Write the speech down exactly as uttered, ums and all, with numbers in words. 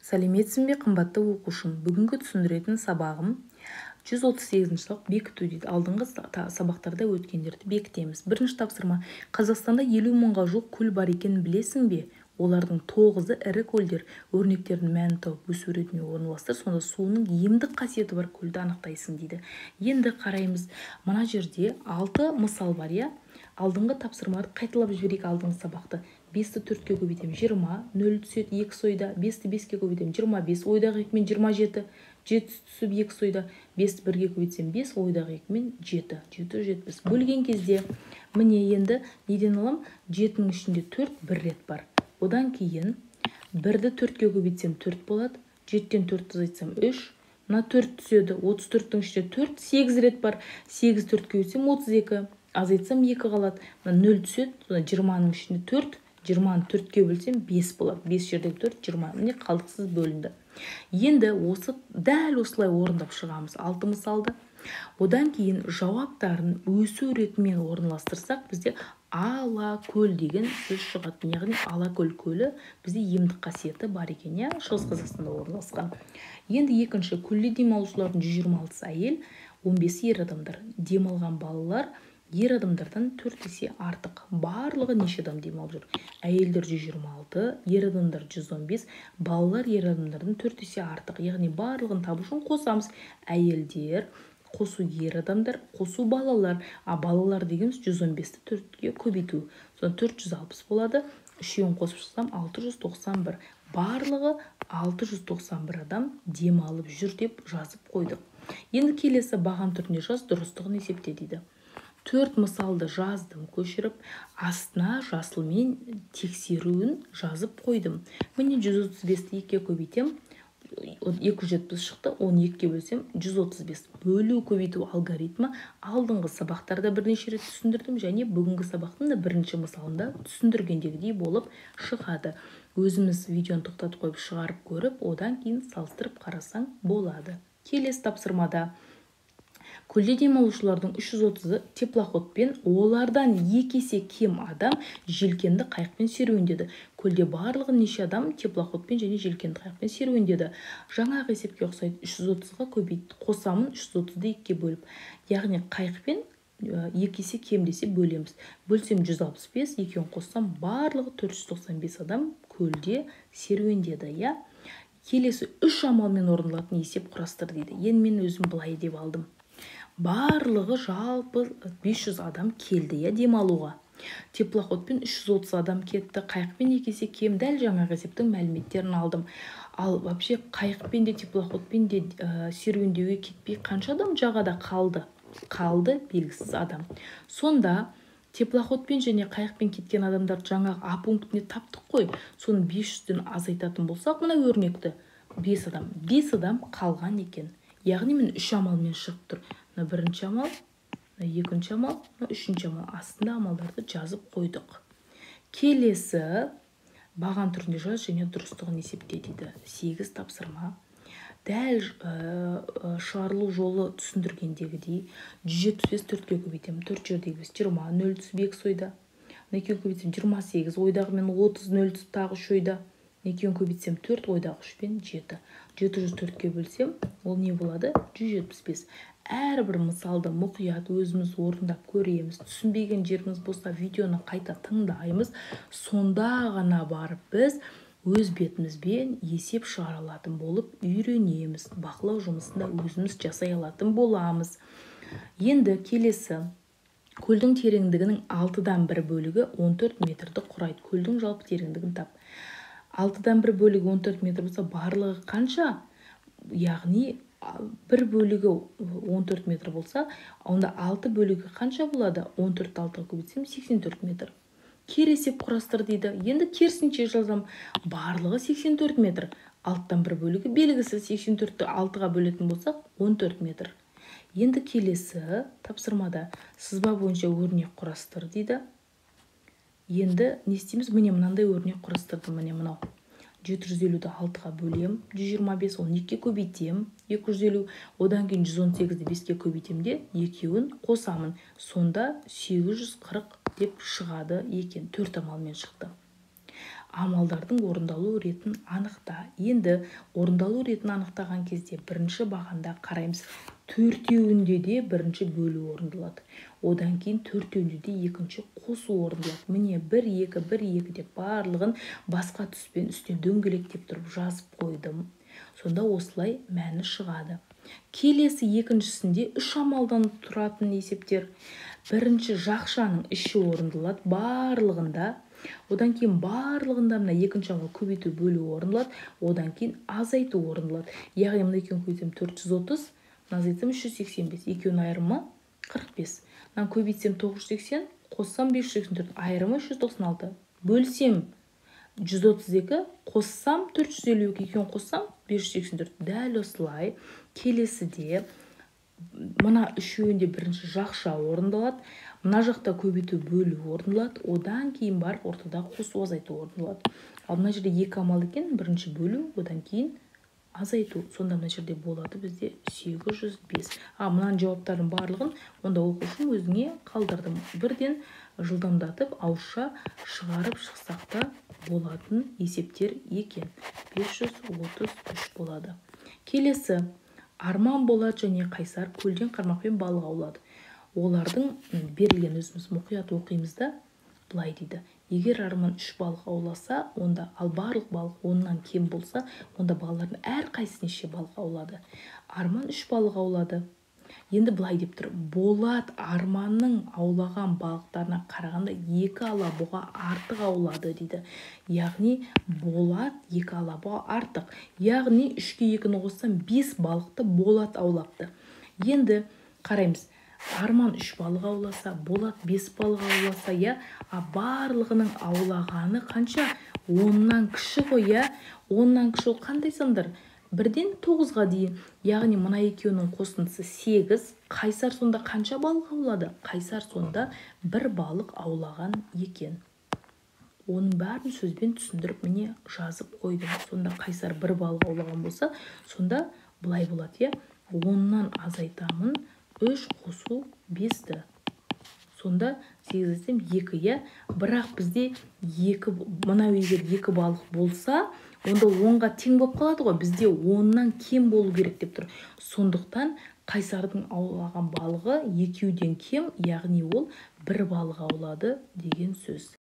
Сәлеметсің бе, қымбатты оқушым? Бүгінгі түсіндіретін сабағым жүз отыз сегізінші сабақ бекіту дейді. Алдыңғы сабақтарда өткендерді бекітеміз. Бірінші тапсырма. Қазақстанда елу мыңға жуық көл бар екенін білесің бе? Олардың тоғызы ірі көлдер. Өрнектердің мәнін тауып өз суретіне орналастыр. Сонда суының емдік қасиеті бар көлді анықтайсың дейді. Енді қараймыз. Мына жерде алты мысал бар, я. Алдыңғы тапсырмаларды қайталап жіберейік. Алдыңғы сабақты бесті төртке көбейтемін, жиырма, нөл түседі екі ойда, бесті беске көбейтемін, жиырма бес, ойдағы екімен жиырма жеті, жеті түсіп екі ойда, бесті бірге көбейтсем бес, ойдағы екімен жеті, жеті жетпіс. Бөлген кезде міне енді неден алам? жетінің ішінде төрт бір рет бар. Одан кейін бірді төртке көбейтсем төрт болады, жеттен төртті айтсам үш, мына төрт түседі, отыз төрттің ішінде төрт, сегіз рет бар, сегіз төртке көбейтсем отыз екі, азайтсам екі қалады, мына нөл түседі, жиырманың ішінде төрт, жиырманы төртке бөлсем бес болады. бес жердегі төрт, жиырма. Міне қалдықсыз бөлінді. Енді осы дәл осылай орындап шығамыз алты мысалды. Одан кейін жауаптарын өсу ретімен орналастырсақ, бізде Алакөл деген сөз шығады. Яғни Алакөл көлі бізде емдік қасиеті бар екен, я, Шығыс Қазақстанда орналасқан. Енді екінші, көлде демалушылардың жүз жиырма алтысы әйел, он бесі ер адамдар. Демалған балалар ер адамдардан төрт есе артық. Барлығы неше адам демалып жүр? Әйелдер жүз жиырма алты, ер адамдар жүз он бес, балалар ер адамдардан төрт есе артық. Яғни барлығын табу үшін қосамыз. Әйелдер, қосу ер адамдар, қосу балалар. А балалар дегеніміз жүз он бесті төртке көбейту. Содан төрт жүз алпыс болады. Үшеуін қосып шықсам алты жүз тоқсан бір. Барлығы алты жүз тоқсан бір адам демалып жүр деп жазып қойдық. Енді келесі баған түрінде жаз, дұрыстығын есепте дейді. Төрт мысалды жаздым, көшіріп, астына жасылмен тексеруін жазып қойдым. Міне жүз отыз бесті екіге көбейтем, екі жүз жетпіс шықты, он екіге бөлсем жүз отыз бес. Бөлу көбейту алгоритмі алдыңғы сабақтарда бірнеше рет түсіндірдім, және бүгінгі сабақтың да бірінші мысалында түсіндіргендегідей болып шығады. Өзіміз видеоны тоқтатып қойып шығарып көріп, одан кейін салыстырып қарасаң болады. Келесі тапсырмада көлде демалушылардың үш жүз отызы теплоходпен, олардан екі есе кем адам желкенді қайықпен серуендеді. Көлде барлығы неше адам теплоходпен және желкенді қайықпен серуендеді. Жаңағы есепке ұқсайды. үш жүз отызға көбейт, қосамын үш жүз отызды екіге бөліп. Яғни қайықпен екі есе кем десе бөлеміз. Бөлсем жүз алпыс бес, екеуін қоссам барлығы төрт жүз тоқсан бес адам көлде серуендеді, я. Келесі үш амалмен орындалатын есеп құрастыр дейді. Енді мен өзім былай деп алдым. Барлығы жалпы бес жүз адам келді, я, демалуға. Теплоходпен үш жүз отыз адам кетті, қайықпен екі есе кем, дәл жаңағы есептің мәліметтерін алдым. Ал вообще қайықпен де теплоходпен де ә, серуендеуге кетпей қанша адам жағада қалды? Қалды белгісіз адам. Сонда теплоходпен және қайықпен кеткен адамдар жаңағы А пунктіне таптық қой. Соны бес жүзден азайтатын болсақ, мына өрнекті бес адам. бес адам қалған екен. Яғни мен үш амалмен шығып тұр. Бірінші амал, екінші амал, үшінші амал. Астында амалдарды жазып қойдық. Келесі баған түрінде жаз және дұрыстығын есепте дейді. сегіз тапсырма. Дәл шығарылу жолы түсіндіргендегідей жүз жетпіс бес төртке көбейтемін. төрт жердегі жиырма, нөл түсіп екі ойда. Екеуін көбейтсем жиырма сегіз, ойдағы мен отыз, нөл түсіп тағы үш ойда. Екеуін көбейтсем төрт, ойдағы үш пен жеті. жеті жүз төртке бөлсем, ол не болады? жүз жетпіс бес. Әрбір мысалды мұқият өзіміз орындап көреміз. Түсінбеген жеріміз болса видеоны қайта тыңдаймыз. Сонда ғана барып біз өз бетімізбен есеп шығара алатын болып үйренеміз. Бақылау жұмысында өзіміз жасай алатын боламыз. Енді келесі. Көлдің тереңдігінің алтыдан бір бөлігі он төрт метрді құрайды. Көлдің жалпы тереңдігін тап. алтыдан бір бөлігі он төрт метр болса, барлығы қанша? Яғни бір бөлігі он төрт метр болса, онда алты бөлігі қанша болады? он төртті алтыға көбейтсем сексен төрт метр. Кер есеп құрастыр дейді. Енді керісінше жазам. Барлығы сексен төрт метр. алтыдан бір бөлігі белгісіз, сексен төртті алтыға бөлетін болсақ, он төрт метр. Енді келесі тапсырмада сызба бойынша өрнек құрастыр дейді. Енді не істейміз? Міне мынандай өрнек құрастырдым. Міне мынау. жеті жүз елуді алтыға бөлем, жүз жиырма бес, он екіге көбейтем, екі жүз елу, одан кейін жүз он сегізді беске көбейтем де, екеуін қосамын. Сонда сегіз жүз қырық деп шығады екен. Төрт амалмен шықты. амалдардың орындалу ретін анықта. Енді орындалу ретін анықтаған кезде бірінші бағанда қараймыз. Төртеуінде де бірінші бөлу орындалады. Одан кейін төртеуінде де екінші қосу орындалады. Міне бір, екі, бір, екі деп барлығын басқа түспен үстіне дөңгелектеп тұрып жазып қойдым. Сонда осылай мәні шығады. Келесі екіншісінде үш амалдан тұратын есептер. Бірінші жақшаның іші орындалады барлығында. Одан кейін барлығында мына екінші амал көбейту бөлу орындалады. Одан кейін азайту орындалады. Яғни мына екеуін көбейтсем төрт жүз отыз, азайтсам үш жүз сексен бес. Екеуінің айырымы қырық бес. Мынаны көбейтсем тоғыз жүз сексен, қоссам бес жүз сексен төрт, айырымы үш жүз тоқсан алты. Бөлсем жүз отыз екі, қоссам төрт жүз елу екі, екеуін қоссам бес жүз сексен төрт. Дәл осылай келесіде мына үшеуінде бірінші жақша орындалады. Мына жақта көбейту бөлу орындалады. Одан кейін барып ортада қосу азайту орындалады. Ал мына жерде екі амал екен. Бірінші бөлу, одан кейін азайту. Сонда мына жерде болады бізде сегіз жүз бес. А мынаның жауаптарын барлығын онда оқушым өзіңе қалдырдым. Бірден жылдамдатып ауызша шығарып шықсақ та болатын есептер екен. бес жүз отыз үш болады. Келесі Арман, Болат және Қайсар көлден қармақпен балық аулады. Олардың берілген өзіміз мұқият оқимыз да былай дейді. Егер Арман үш балық ауласа, онда ал барлық балық оннан кем болса, онда балалардың әр қайсысы неше балық аулады. Арман үш балық аулады. Енді былай деп тұр. Болат Арманның аулаған балықтарына қарағанда екі алабұға артық аулады дейді. Яғни Болат екі алабұға артық. Яғни үшке екіні қоссам бес балықты Болат аулапты. Енді қараймыз. Арман үш балық ауласа, Болат бес балық ауласа, я, а барлығының аулағаны қанша? оннан кіші ғой, я. оннан кіші ол қандай сандар? бірден тоғызға дейін. Яғни мына екеуінің қосындысы сегіз. Қайсар сонда қанша балық аулады? Қайсар сонда бір балық аулаған екен. Оның бәрін сөзбен түсіндіріп міне жазып қойдым. Сонда Қайсар бір балық аулаған болса, сонда былай болады, я. оннан азайтамын, үш қосу бесті. Сонда сегізден екі, я. Бірақ бізде екі, мынау егер екі балық болса, онда онға тең болып қалады ғой. Бізде оннан кем болу керек деп тұр. Сондықтан Қайсардың аулаған балығы екеуден кем, яғни ол бір балық аулады деген сөз.